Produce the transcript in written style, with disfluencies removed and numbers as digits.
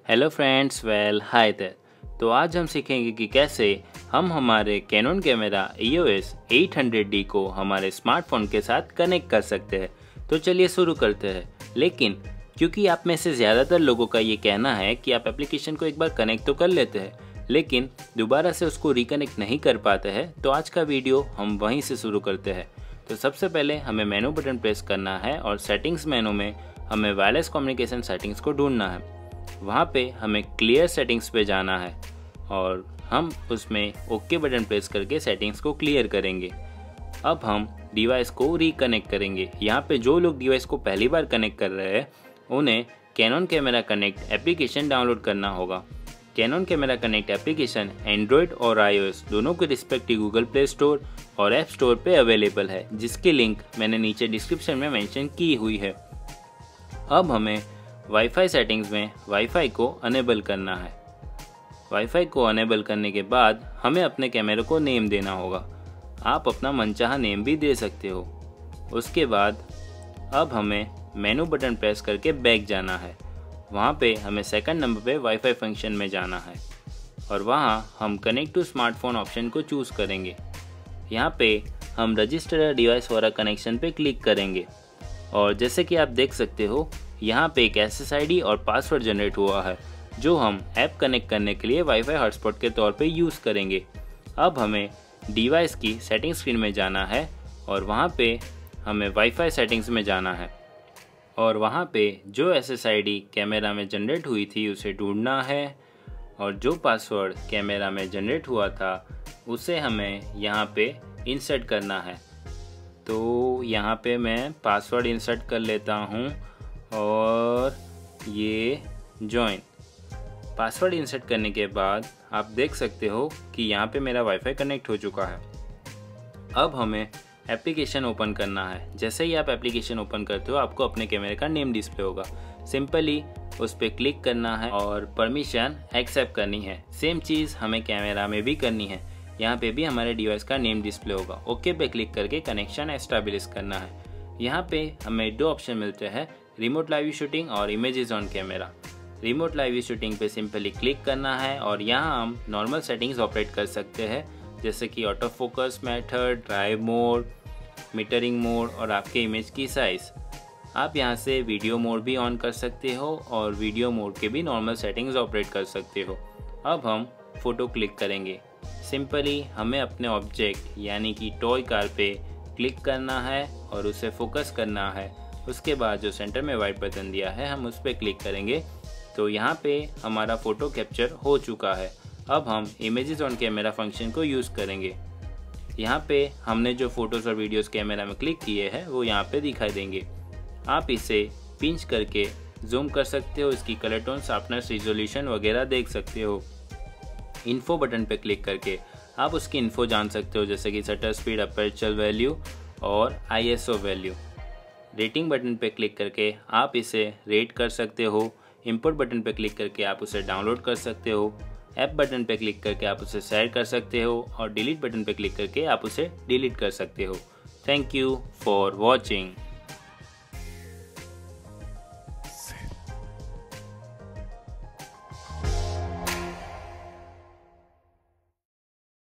Hello friends, hi there. तो आज हम सीखेंगे कि कैसे हम हमारे कैनन कैमरा EOS 800D को हमारे स्मार्टफोन के साथ कनेक्ट कर सकते हैं। तो चलिए शुरू करते हैं। लेकिन क्योंकि आप में से ज़्यादातर लोगों का ये कहना है कि आप एप्लीकेशन को एक बार कनेक्ट तो कर लेते हैं लेकिन दोबारा से उसको रिकनेक्ट नहीं कर पाते हैं, तो आज का वीडियो हम वहीं से शुरू करते हैं। तो सबसे पहले हमें मेनू बटन प्रेस करना है और सेटिंग्स मेनू में हमें वायरलेस कम्युनिकेशन सेटिंग्स को ढूंढना है। वहाँ पे हमें क्लियर सेटिंग्स पे जाना है और हम उसमें ओके बटन प्रेस करके सेटिंग्स को क्लियर करेंगे। अब हम डिवाइस को रिकनेक्ट करेंगे। यहाँ पे जो लोग डिवाइस को पहली बार कनेक्ट कर रहे हैं उन्हें Canon camera connect application download करना होगा। Canon camera connect application Android और iOS दोनों के रिस्पेक्टिव गूगल प्ले स्टोर और ऐप स्टोर पे अवेलेबल है, जिसकी लिंक मैंने नीचे डिस्क्रिप्शन में मेंशन की हुई है। अब हमें वाईफाई सेटिंग्स में वाईफाई को अनेबल करना है। वाईफाई को अनेबल करने के बाद हमें अपने कैमरे को नेम देना होगा। आप अपना मनचाहा नेम भी दे सकते हो। उसके बाद अब हमें मेनू बटन प्रेस करके बैक जाना है। वहाँ पे हमें सेकंड नंबर पे वाईफाई फंक्शन में जाना है और वहाँ हम कनेक्ट टू स्मार्टफोन ऑप्शन को चूज़ करेंगे। यहाँ पे हम रजिस्टर डिवाइस वाला कनेक्शन पे क्लिक करेंगे और जैसे कि आप देख सकते हो यहाँ पे एक SSID और पासवर्ड जनरेट हुआ है जो हम ऐप कनेक्ट करने के लिए वाईफाई हॉटस्पॉट के तौर पे यूज़ करेंगे। अब हमें डिवाइस की सेटिंग स्क्रीन में जाना है और वहाँ पे हमें वाईफाई सेटिंग्स में जाना है और वहाँ पे जो SSID कैमरा में जनरेट हुई थी उसे ढूंढना है और जो पासवर्ड कैमरा में जनरेट हुआ था उसे हमें यहाँ पे इंसर्ट करना है। तो यहाँ पे मैं पासवर्ड इंसर्ट कर लेता हूँ और ये जॉइन। पासवर्ड इंसर्ट करने के बाद आप देख सकते हो कि यहाँ पे मेरा वाईफाई कनेक्ट हो चुका है। अब हमें एप्लीकेशन ओपन करना है। जैसे ही आप एप्लीकेशन ओपन करते हो आपको अपने कैमरे का नेम डिस्प्ले होगा। सिंपली उस पर क्लिक करना है और परमिशन एक्सेप्ट करनी है। सेम चीज़ हमें कैमरा में भी करनी है। यहाँ पे भी हमारे डिवाइस का नेम डिस्प्ले होगा। ओके पे क्लिक करके कनेक्शन एस्टेब्लिश करना है। यहाँ पे हमें दो ऑप्शन मिलते हैं, रिमोट लाइव शूटिंग और images on camera. Remote live shooting पे सिंपली क्लिक करना है और यहाँ हम नॉर्मल सेटिंग्स ऑपरेट कर सकते हैं, जैसे कि auto focus method, drive mode, metering mode और आपके इमेज की साइज़। आप यहाँ से वीडियो मोड भी ऑन कर सकते हो और वीडियो मोड के भी नॉर्मल सेटिंग्स ऑपरेट कर सकते हो। अब हम फ़ोटो क्लिक करेंगे। सिंपली हमें अपने ऑब्जेक्ट यानी कि टॉय कार पे क्लिक करना है और उसे फोकस करना है। उसके बाद जो सेंटर में वाइट बटन दिया है हम उस पर क्लिक करेंगे तो यहाँ पे हमारा फ़ोटो कैप्चर हो चुका है। अब हम इमेजेस ऑन कैमरा फंक्शन को यूज़ करेंगे। यहाँ पे हमने जो फ़ोटोज़ और वीडियोज़ कैमरा में क्लिक किए हैं वो यहाँ पे दिखाई देंगे। आप इसे पिंच करके जूम कर सकते हो, इसकी कलर टोन, शार्पनेस, रिजोल्यूशन वगैरह देख सकते हो। इन्फो बटन पे क्लिक करके आप उसकी इन्फो जान सकते हो, जैसे कि शटर स्पीड, अपर्चर वैल्यू और ISO वैल्यू। रेटिंग बटन पे क्लिक करके आप इसे रेट कर सकते हो। इंपोर्ट बटन पे क्लिक करके आप उसे डाउनलोड कर सकते हो। ऐप बटन पे क्लिक करके आप उसे शेयर कर सकते हो और डिलीट बटन पे क्लिक करके आप उसे डिलीट कर सकते हो। Thank you for watching.